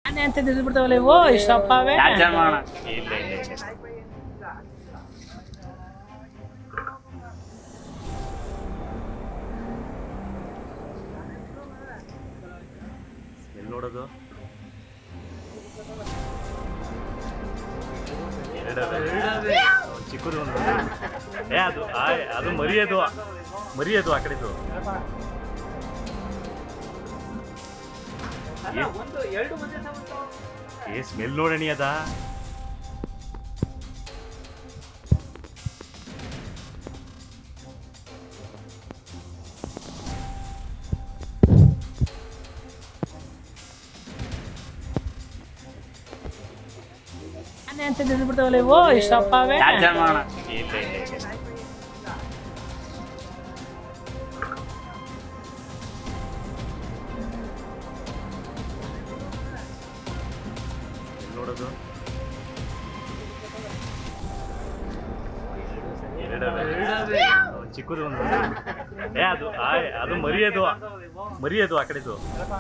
ನಾನೇ ಅಂತ ಬಿಡ್ತಾವಲ್ಲ ಇವು ಇಷ್ಟಪ್ಪಾವೆ ಇಲ್ಲ ಇಲ್ಲ ಇಲ್ಲ ಎಲ್ಲಿ ನೋಡೋದು ಚಿಕ್ಕದು ಒಂದು ಅದು ಮರಿಯೋದು ಆ ಕಡೆದು ಸ್ಮೆಲ್ ನೋಡಣಿ ಅದ ನಾನೇ ಅಂತ ಬಿಡ್ತಾವಲ್ಲ ಇವು ಇಷ್ಟಪ್ಪಾವೆ ಇಲ್ಲ ಇಲ್ಲ ಇಲ್ಲ ನೋಡೋದು ಚಿಕ್ಕದು ಒಂದು ಅದು ಮರಿಯೋದು ಆ ಕಡೆದು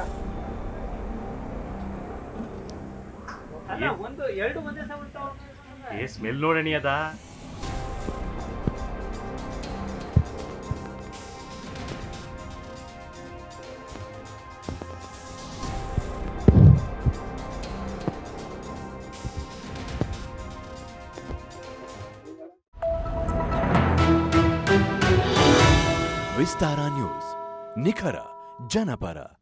ಸ್ಮೆಲ್ ನೋಡಣಿ ಅದ ವಿಸ್ತಾರ ನ್ಯೂಸ್ ನಿಖರ ಜನಪರ